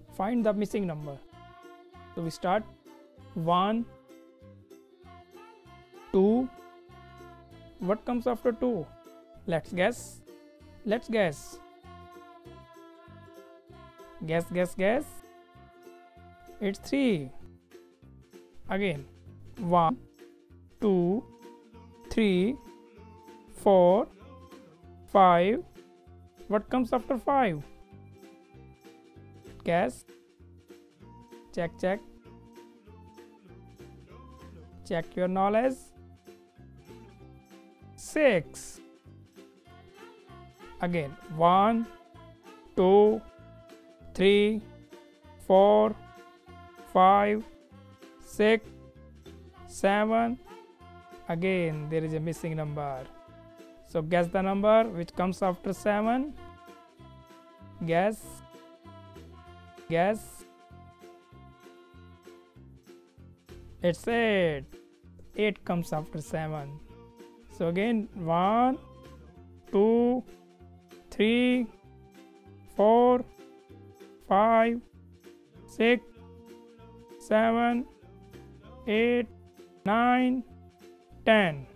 Find the missing number. So we start 1, 2. What comes after 2? Let's guess. Let's guess. Guess. It's 3. Again. 1, 2, 3, 4, 5. What comes after 5? Guess. Check. Check your knowledge. 6. Again. 1, 2, 3, 4, 5, 6, 7. Again there is a missing number. So guess the number which comes after 7. Guess. It's 8. 8 comes after 7. So again 1, 2, 3, 4, 5, 6, 7, 8, 9, 10.